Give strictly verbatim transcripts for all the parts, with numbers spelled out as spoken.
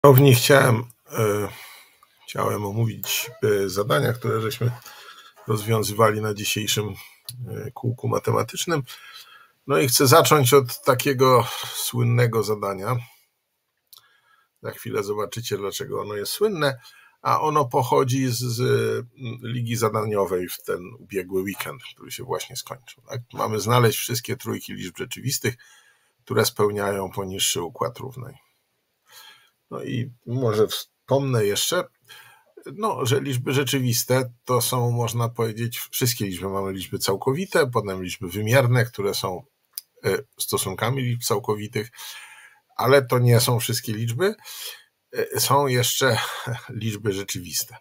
Ponownie chciałem, e, chciałem omówić e, zadania, które żeśmy rozwiązywali na dzisiejszym e, kółku matematycznym. No i chcę zacząć od takiego słynnego zadania. Za chwilę zobaczycie, dlaczego ono jest słynne, a ono pochodzi z, z ligi zadaniowej w ten ubiegły weekend, który się właśnie skończył. Tak? Mamy znaleźć wszystkie trójki liczb rzeczywistych, które spełniają poniższy układ równań. No i może wspomnę jeszcze, no, że liczby rzeczywiste to są, można powiedzieć, wszystkie liczby. Mamy liczby całkowite, potem liczby wymierne, które są stosunkami liczb całkowitych, ale to nie są wszystkie liczby. Są jeszcze liczby rzeczywiste.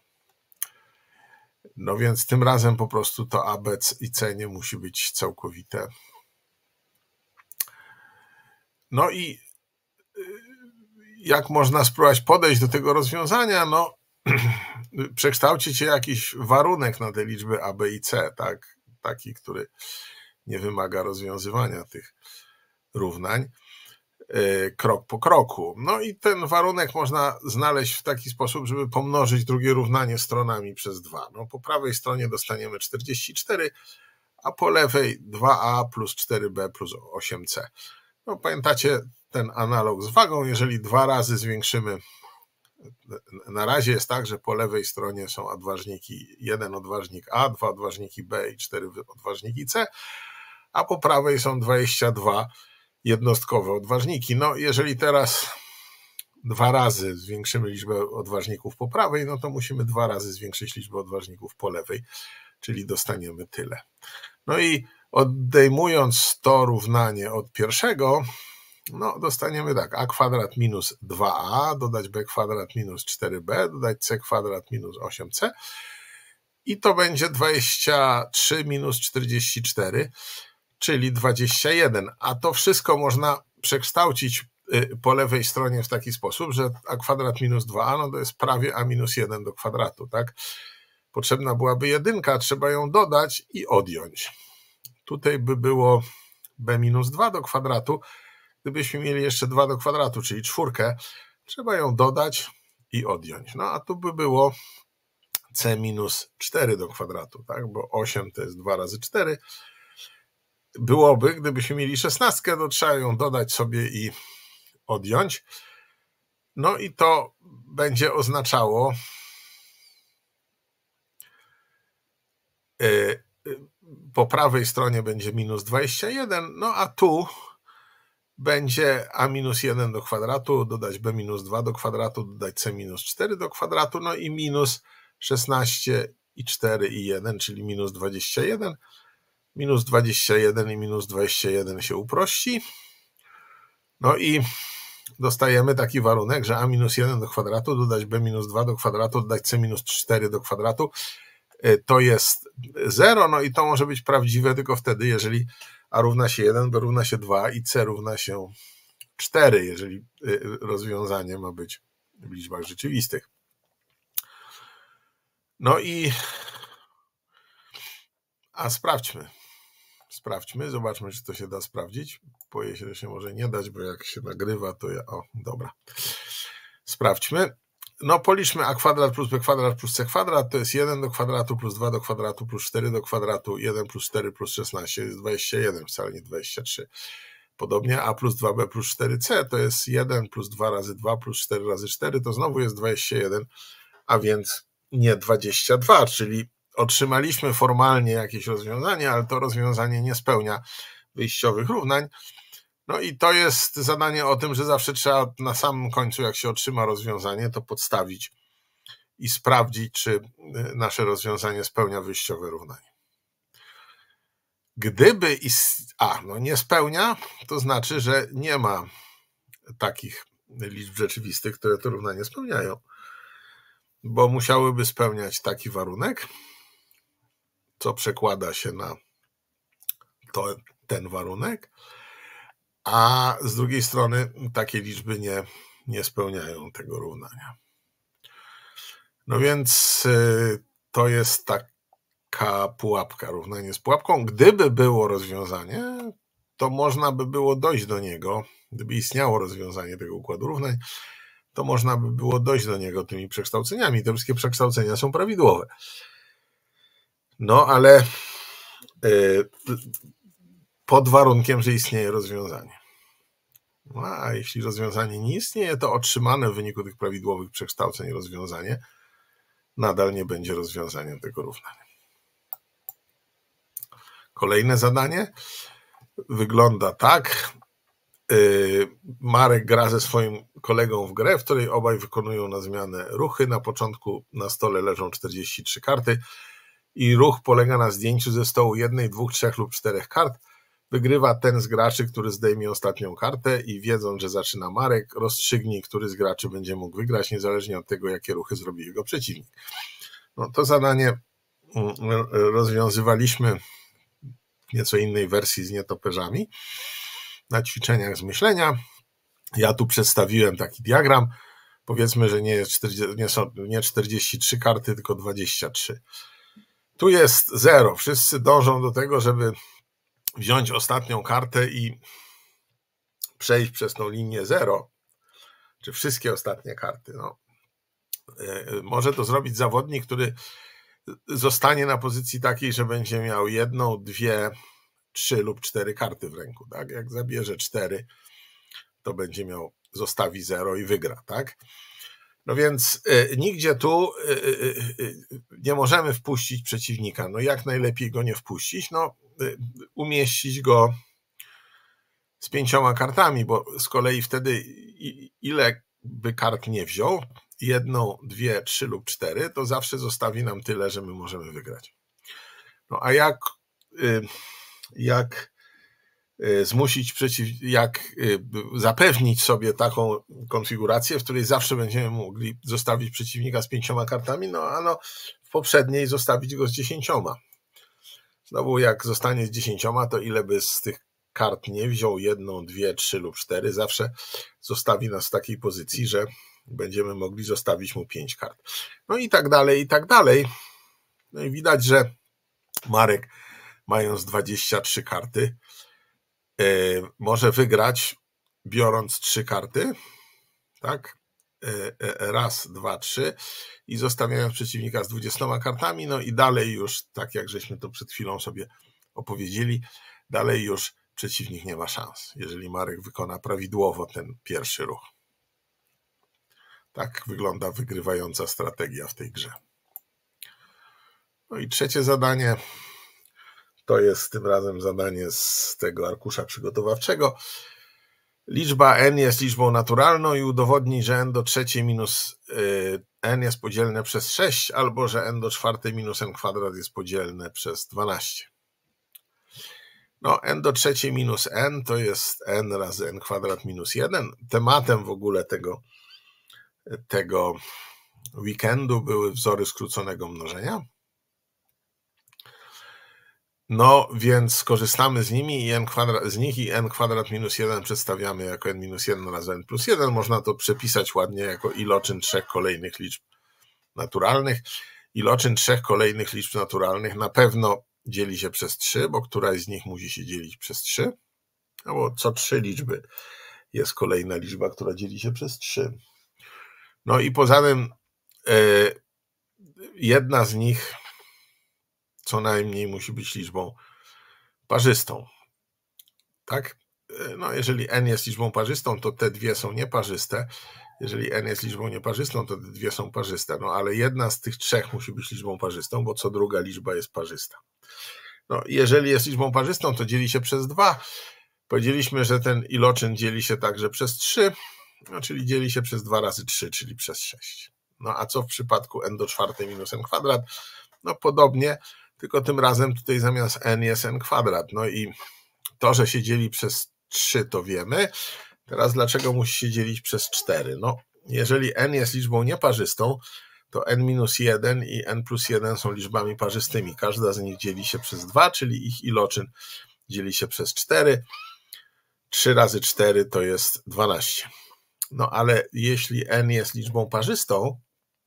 No więc tym razem po prostu to A, B i C nie musi być całkowite. No i jak można spróbować podejść do tego rozwiązania? No, przekształcić jakiś warunek na te liczby A, B i C, tak? Taki, który nie wymaga rozwiązywania tych równań krok po kroku. No i ten warunek można znaleźć w taki sposób, żeby pomnożyć drugie równanie stronami przez dwa. No, po prawej stronie dostaniemy czterdzieści cztery, a po lewej dwa A plus cztery B plus osiem C. No, pamiętacie ten analog z wagą, jeżeli dwa razy zwiększymy, na razie jest tak, że po lewej stronie są odważniki, jeden odważnik A, dwa odważniki B i cztery odważniki C, a po prawej są dwadzieścia dwa jednostkowe odważniki. No, jeżeli teraz dwa razy zwiększymy liczbę odważników po prawej, no to musimy dwa razy zwiększyć liczbę odważników po lewej, czyli dostaniemy tyle. No i odejmując to równanie od pierwszego, no dostaniemy tak, a kwadrat minus dwa A, dodać b kwadrat minus cztery B, dodać c kwadrat minus osiem C i to będzie dwadzieścia trzy minus czterdzieści cztery, czyli dwadzieścia jeden, a to wszystko można przekształcić po lewej stronie w taki sposób, że a kwadrat minus dwa A, no to jest prawie a minus jeden do kwadratu, tak? Potrzebna byłaby jedynka, trzeba ją dodać i odjąć. Tutaj by było b minus dwa do kwadratu. Gdybyśmy mieli jeszcze dwa do kwadratu, czyli czwórkę, trzeba ją dodać i odjąć. No a tu by było c minus cztery do kwadratu, tak? Bo osiem to jest dwa razy cztery. Byłoby, gdybyśmy mieli szesnastkę, to trzeba ją dodać sobie i odjąć. No i to będzie oznaczało yy, po prawej stronie będzie minus dwadzieścia jeden, no a tu będzie a minus jeden do kwadratu, dodać b minus dwa do kwadratu, dodać c minus cztery do kwadratu, no i minus szesnaście i cztery i jeden, czyli minus dwadzieścia jeden. Minus dwadzieścia jeden i minus dwadzieścia jeden się uprości. No i dostajemy taki warunek, że a minus jeden do kwadratu, dodać b minus dwa do kwadratu, dodać c minus cztery do kwadratu, to jest zero, no i to może być prawdziwe tylko wtedy, jeżeli a równa się jeden, b równa się dwa i c równa się cztery, jeżeli rozwiązanie ma być w liczbach rzeczywistych. No i a sprawdźmy. Sprawdźmy, zobaczmy, czy to się da sprawdzić. Boję się, że się może nie dać, bo jak się nagrywa, to ja... O, dobra. Sprawdźmy. No policzmy a kwadrat plus b kwadrat plus c kwadrat, to jest jeden do kwadratu plus dwa do kwadratu plus cztery do kwadratu, jeden plus cztery plus szesnaście jest dwadzieścia jeden, wcale nie dwadzieścia trzy. Podobnie a plus dwa b plus cztery c to jest jeden plus dwa razy dwa plus cztery razy cztery, to znowu jest dwadzieścia jeden, a więc nie dwadzieścia dwa, czyli otrzymaliśmy formalnie jakieś rozwiązanie, ale to rozwiązanie nie spełnia wyjściowych równań. No i to jest zadanie o tym, że zawsze trzeba na samym końcu, jak się otrzyma rozwiązanie, to podstawić i sprawdzić, czy nasze rozwiązanie spełnia wyjściowe równanie. Gdyby a no nie spełnia, to znaczy, że nie ma takich liczb rzeczywistych, które to równanie spełniają, bo musiałyby spełniać taki warunek, co przekłada się na to, ten warunek, a z drugiej strony takie liczby nie, nie spełniają tego równania. No więc to jest taka pułapka, równanie z pułapką. Gdyby było rozwiązanie, to można by było dojść do niego, gdyby istniało rozwiązanie tego układu równań, to można by było dojść do niego tymi przekształceniami. Te wszystkie przekształcenia są prawidłowe. No ale pod warunkiem, że istnieje rozwiązanie. No, a jeśli rozwiązanie nie istnieje, to otrzymane w wyniku tych prawidłowych przekształceń rozwiązanie nadal nie będzie rozwiązaniem tego równania. Kolejne zadanie wygląda tak. Marek gra ze swoim kolegą w grę, w której obaj wykonują na zmianę ruchy. Na początku na stole leżą czterdzieści trzy karty i ruch polega na zdjęciu ze stołu jednej, dwóch, trzech lub czterech kart. Wygrywa ten z graczy, który zdejmie ostatnią kartę i wiedząc, że zaczyna Marek, rozstrzygnij, który z graczy będzie mógł wygrać, niezależnie od tego, jakie ruchy zrobi jego przeciwnik. No, to zadanie rozwiązywaliśmy w nieco innej wersji z nietoperzami na ćwiczeniach z myślenia. Ja tu przedstawiłem taki diagram. Powiedzmy, że nie, jest czterdzieści, nie są nie czterdzieści trzy karty, tylko dwadzieścia trzy. Tu jest zero. Wszyscy dążą do tego, żeby wziąć ostatnią kartę i przejść przez tą linię zero, czy wszystkie ostatnie karty. No, może to zrobić zawodnik, który zostanie na pozycji takiej, że będzie miał jedną, dwie, trzy lub cztery karty w ręku. Tak? Jak zabierze cztery, to będzie miał, zostawi zero i wygra. Tak? No więc y, nigdzie tu y, y, y, nie możemy wpuścić przeciwnika. No jak najlepiej go nie wpuścić? No y, umieścić go z pięcioma kartami, bo z kolei wtedy i, ile by kart nie wziął, jedną, dwie, trzy lub cztery, to zawsze zostawi nam tyle, że my możemy wygrać. No a jak, y, jak zmusić przeciw, jak zapewnić sobie taką konfigurację, w której zawsze będziemy mogli zostawić przeciwnika z pięcioma kartami, no a no, w poprzedniej zostawić go z dziesięcioma. Znowu jak zostanie z dziesięcioma, to ile by z tych kart nie wziął, jedną, dwie, trzy lub cztery, zawsze zostawi nas w takiej pozycji, że będziemy mogli zostawić mu pięć kart. No i tak dalej, i tak dalej. No i widać, że Marek, mając dwadzieścia trzy karty, może wygrać, biorąc trzy karty, tak? Raz, dwa, trzy i zostawiając przeciwnika z dwudziestoma kartami, no i dalej już, tak jak żeśmy to przed chwilą sobie opowiedzieli, dalej już przeciwnik nie ma szans, jeżeli Marek wykona prawidłowo ten pierwszy ruch. Tak wygląda wygrywająca strategia w tej grze. No i trzecie zadanie. To jest tym razem zadanie z tego arkusza przygotowawczego. Liczba n jest liczbą naturalną i udowodnij, że n do trzeciej minus n jest podzielne przez sześć, albo że n do czwartej minus n kwadrat jest podzielne przez dwanaście. No, n do trzeciej minus n to jest n razy n kwadrat minus jeden. Tematem w ogóle tego, tego weekendu były wzory skróconego mnożenia. No więc skorzystamy z nimi i n kwadrat, z nich i n kwadrat minus jeden przedstawiamy jako n minus jeden razy n plus jeden. Można to przepisać ładnie jako iloczyn trzech kolejnych liczb naturalnych. Iloczyn trzech kolejnych liczb naturalnych na pewno dzieli się przez trzy, bo któraś z nich musi się dzielić przez trzy. No bo co trzy liczby jest kolejna liczba, która dzieli się przez trzy. No i poza tym yy, jedna z nich co najmniej musi być liczbą parzystą. Tak? No, jeżeli n jest liczbą parzystą, to te dwie są nieparzyste. Jeżeli n jest liczbą nieparzystą, to te dwie są parzyste. No, ale jedna z tych trzech musi być liczbą parzystą, bo co druga liczba jest parzysta. No, jeżeli jest liczbą parzystą, to dzieli się przez dwa. Powiedzieliśmy, że ten iloczyn dzieli się także przez trzy, no, czyli dzieli się przez dwa razy trzy, czyli przez sześć. No, a co w przypadku n do czwartej minus n kwadrat? No, podobnie, tylko tym razem tutaj zamiast n jest n kwadrat. No i to, że się dzieli przez trzy, to wiemy. Teraz dlaczego musi się dzielić przez cztery? No, jeżeli n jest liczbą nieparzystą, to n minus jeden i n plus jeden są liczbami parzystymi. Każda z nich dzieli się przez dwa, czyli ich iloczyn dzieli się przez cztery. trzy razy cztery to jest dwanaście. No ale jeśli n jest liczbą parzystą,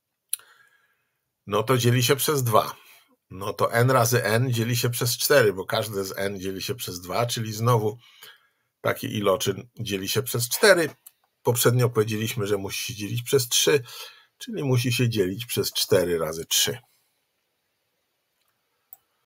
no to dzieli się przez dwa. No to n razy n dzieli się przez cztery, bo każde z n dzieli się przez dwa, czyli znowu taki iloczyn dzieli się przez cztery. poprzednio powiedzieliśmy, że musi się dzielić przez trzy, czyli musi się dzielić przez cztery razy trzy.